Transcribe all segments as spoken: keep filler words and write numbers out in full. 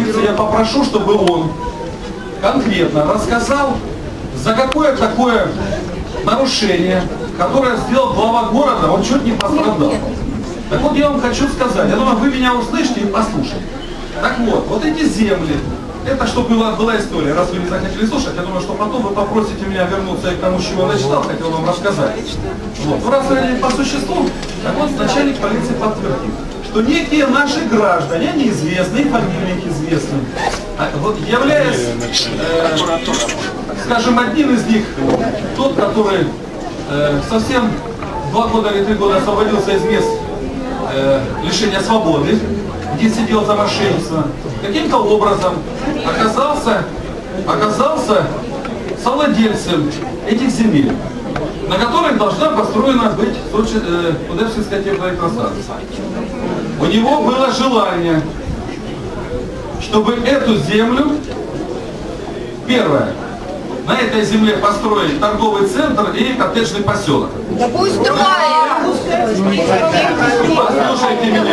улице, я попрошу, чтобы он конкретно рассказал, за какое такое нарушение, которое сделал глава города, он чуть не пострадал. Так вот, я вам хочу сказать, я думаю, вы меня услышите и послушайте. Так вот, вот эти земли, это что была, была история, раз вы не захотели слушать, я думаю, что потом вы попросите меня вернуться к тому, чего я начитал, хотел вам рассказать. Вот. Ну, раз по существу, так вот, начальник полиции подтвердил, что некие наши граждане, они известны, фамилии их известны, а вот являясь, э, скажем, одним из них, тот, который э, совсем два года или три года освободился из мест э, лишения свободы, где сидел за мошенничество, каким-то образом оказался, оказался совладельцем этих земель, на которых должна построена быть Кудевская теплоэлектростанция. У него было желание, чтобы эту землю, первое, на этой земле построить торговый центр и коттеджный поселок. Да пусть строит! Послушайте меня.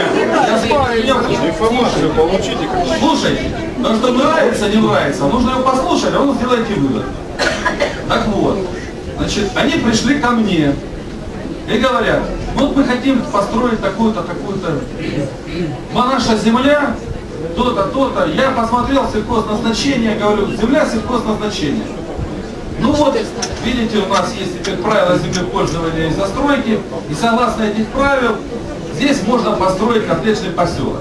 Я информацию получите. Слушайте, потому что нравится, не нравится, нужно его послушать, а он сделайте вывод. Так вот, значит, они пришли ко мне и говорят, вот мы хотим построить такую-то, такую-то, наша земля, то-то, то-то. Я посмотрел сельхозназначение, говорю, земля сельхозназначения. Ну вот, видите, у нас есть теперь правила землепользования и застройки, и согласно этих правил, здесь можно построить коттеджный поселок.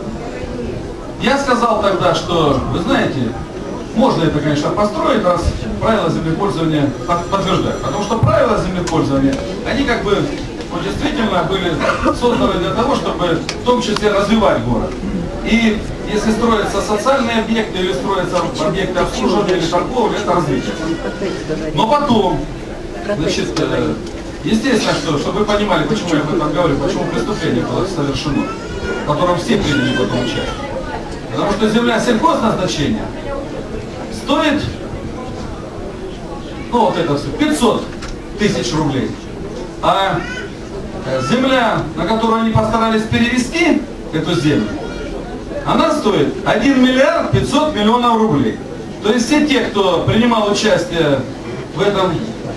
Я сказал тогда, что, вы знаете, можно это, конечно, построить, раз правила землепользования подтверждают. Потому что правила землепользования, они как бы, ну, действительно были созданы для того, чтобы в том числе развивать город. И если строятся социальные объекты или строятся объекты обслуживания или торговли, это развитие. Но потом, значит, естественно, что, чтобы вы понимали, почему я об этом говорю, почему преступление было совершено, в котором все приняли потом участие. Потому что земля сельхозназначения стоит, ну вот это все, пятьсот тысяч рублей. А земля, на которую они постарались перевести эту землю, она стоит один миллиард пятьсот миллионов рублей. То есть все те, кто принимал участие в этом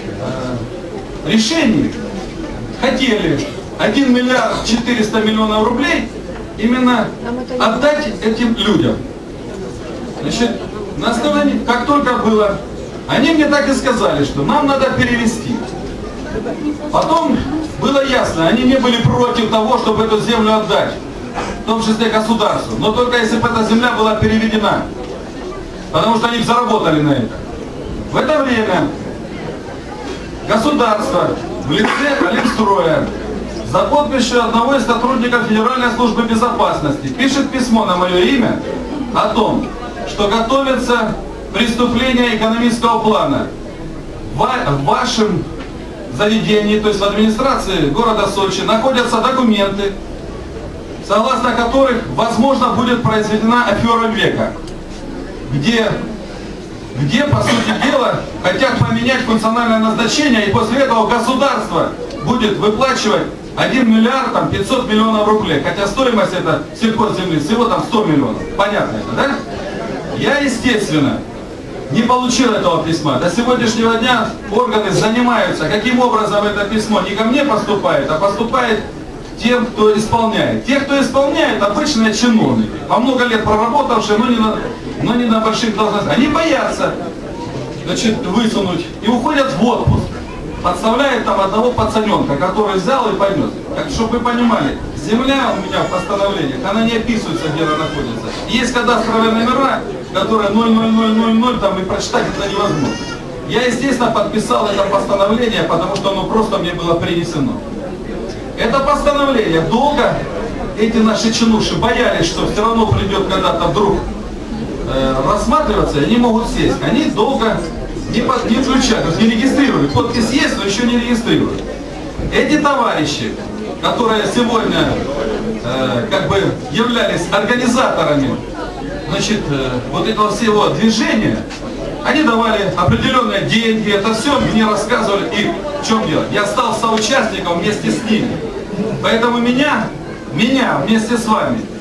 э, решении, хотели один миллиард четыреста миллионов рублей именно отдать этим людям. Значит, на основании, как только было, они мне так и сказали, что нам надо перевести. Потом было ясно, они не были против того, чтобы эту землю отдать, в том числе государству, но только если бы эта земля была переведена, потому что они заработали на это. В это время государство в лице Олимстроя за подписью одного из сотрудников Федеральной службы безопасности пишет письмо на мое имя о том, что готовится преступление экономического плана в вашем заведении, то есть в администрации города Сочи, находятся документы, согласно которых, возможно, будет произведена афера века, где, где, по сути дела, хотят поменять функциональное назначение, и после этого государство будет выплачивать один миллиард пятьсот миллионов рублей, хотя стоимость это сельхозземли всего там сто миллионов. Понятно это, да? Я, естественно, не получил этого письма. До сегодняшнего дня органы занимаются, каким образом это письмо не ко мне поступает, а поступает тем, кто исполняет. Те, кто исполняет, обычные чиновники, по много лет проработавшие, но не на, но не на больших должностях. Они боятся, значит, высунуть и уходят в отпуск. Подставляет там одного пацаненка, который взял и понес. Так, чтобы вы понимали, земля у меня в постановлениях, она не описывается, где она находится. Есть кадастровые номера, которые ноль ноль ноль ноль ноль, там и прочитать это невозможно. Я, естественно, подписал это постановление, потому что оно просто мне было принесено. Это постановление долго, эти наши чинуши боялись, что все равно придет когда-то вдруг э, рассматриваться, и они могут сесть. Они долго не, под, не включают, то есть не регистрировали. Подпись есть, но еще не регистрируют. Эти товарищи, которые сегодня э, как бы являлись организаторами, значит, э, вот этого всего движения, они давали определенные деньги, это все мне рассказывали, и в чем дело. Я стал соучастником вместе с ними. Поэтому меня, меня вместе с вами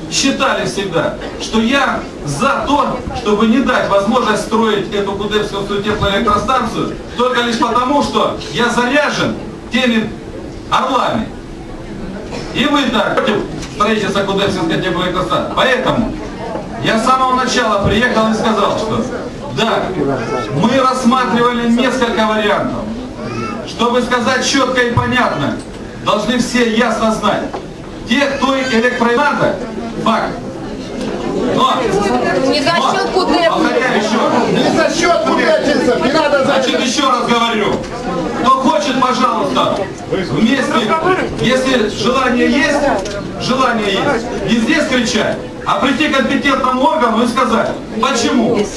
считали всегда, что я за то, чтобы не дать возможность строить эту Кудепсковскую теплоэлектростанцию, только лишь потому, что я заряжен теми орлами. И вы так против строительства Кудепсковской теплоэлектростанции. Поэтому я с самого начала приехал и сказал, что да, мы рассматривали несколько вариантов. Чтобы сказать четко и понятно, должны все ясно знать. Те, кто электроэнергия, факт. Но, Не за счет Кудепсковской. повторяю еще раз. Не за счет Кудепсковской, не надо за Значит, еще раз говорю. Кто хочет, пожалуйста, вместе, если желание есть, желание есть, не здесь кричать, а прийти к компетентному органу и сказать, почему. Мы,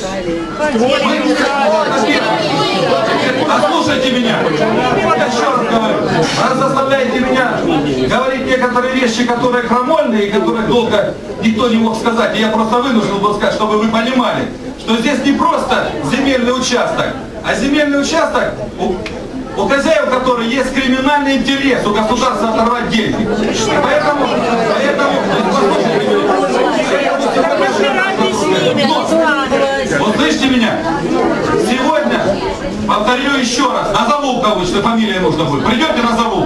послушайте меня, я еще раз говорю, раз заставляете меня говорить некоторые вещи, которые крамольные, и которых долго никто не мог сказать, и я просто вынужден был сказать, чтобы вы понимали, что здесь не просто земельный участок, а земельный участок, у, у хозяев которой есть криминальный интерес у государства оторвать деньги. Поэтому, поэтому вот слышите меня? Сегодня, повторю еще раз, назову кого, что фамилия нужно будет. Придете, назову.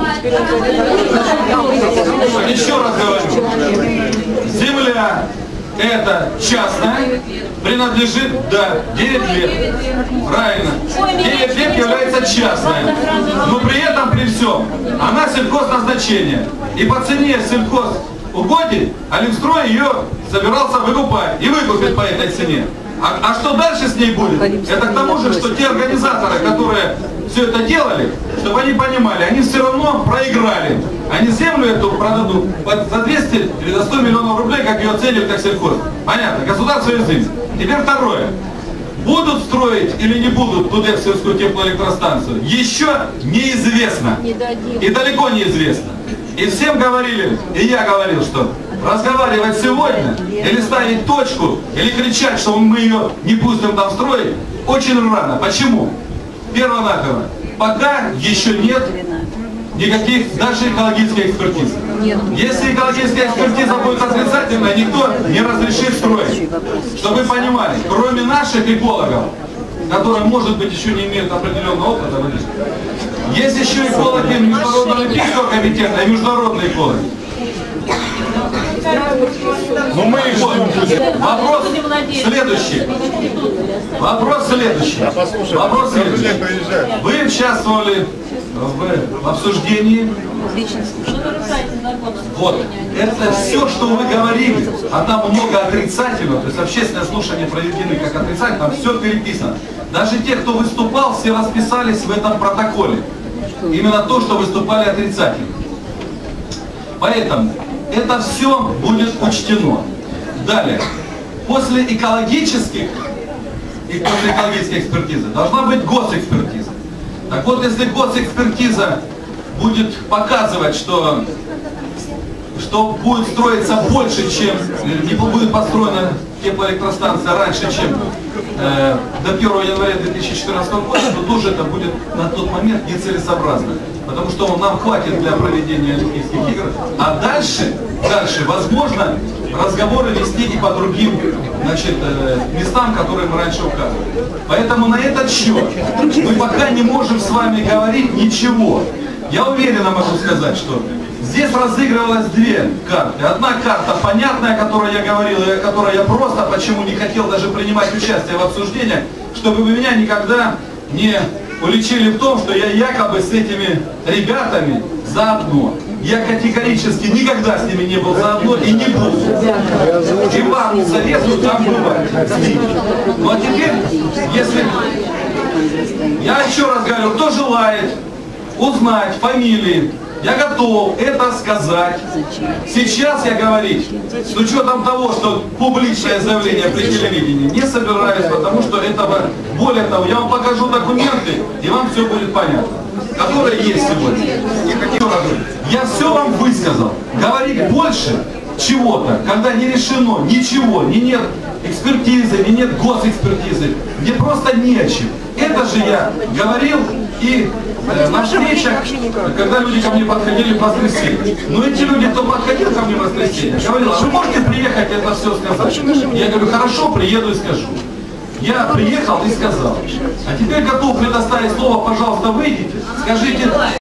Еще раз говорю. Земля это частная, принадлежит, да, девять лет. Правильно. девять лет является частной. Но при этом, при всем, она сельхозназначение. И по цене сельхозугодий Алимстрой ее собирался выкупать. И выкупит по этой цене. А, а что дальше с ней будет? Это к тому же, что те организаторы, которые все это делали, чтобы они понимали, они все равно проиграли. Они землю эту продадут за двести или за сто миллионов рублей, как ее оценивают как сельхоз. Понятно, государство и землю. Теперь второе. Будут строить или не будут Кудепсковскую теплоэлектростанцию, еще неизвестно. И далеко неизвестно. И всем говорили, и я говорил, что разговаривать сегодня, или ставить точку, или кричать, что мы ее не пустим там строить, очень рано. Почему? Перво-наперво. Пока еще нет никаких даже экологических экспертиз. Если экологическая экспертиза будет отрицательная, никто не разрешит строить. Чтобы вы понимали, кроме наших экологов, которые, может быть, еще не имеют определенного опыта, есть еще экологи Международного олимпийского комитета и международные экологи. Но мы их ждем. Вопрос следующий. Вопрос следующий. Вопрос следующий. Вы участвовали в, в обсуждении. Вот. Это все, что вы говорили, а там много отрицательного, то есть общественные слушания проведены как отрицательные, там все переписано. Даже те, кто выступал, все расписались в этом протоколе. Именно то, что выступали отрицательно. Поэтому это все будет учтено. Далее. После экологических и после экологической экспертизы должна быть госэкспертиза. Так вот, если госэкспертиза будет показывать, что, что будет строиться больше, чем не будет построена теплоэлектростанция раньше, чем э, до первого января две тысячи четырнадцатого года, то тоже это будет на тот момент нецелесообразно. Потому что нам хватит для проведения Олимпийских игр. А дальше, дальше, возможно, разговоры вести и по другим, значит, местам, которые мы раньше указывали. Поэтому на этот счет мы пока не можем с вами говорить ничего. Я уверенно могу сказать, что здесь разыгрывалось две карты. Одна карта понятная, о которой я говорил, и о которой я просто почему не хотел даже принимать участие в обсуждениях, чтобы вы меня никогда не уличили в том, что я якобы с этими ребятами заодно. Я категорически никогда с ними не был заодно и не буду. И вам не советую там бывать. Ну а теперь, если... Я еще раз говорю, кто желает узнать фамилии, я готов это сказать. Сейчас я говорить, с учетом того, что публичное заявление при телевидении, не собираюсь, потому что этого, более того, я вам покажу документы, и вам все будет понятно, которые есть сегодня. Я все вам высказал. Говорить больше чего-то, когда не решено ничего, не нет экспертизы, не нет госэкспертизы, где просто не о чем. это же я говорил и э, на встречах, когда люди ко мне подходили в воскресенье. Но эти люди, кто подходил ко мне в воскресенье, говорил, а вы можете приехать это все сказать? Я говорю, хорошо, приеду и скажу. Я приехал и сказал. А теперь готов предоставить слово, пожалуйста, выйдите, скажите...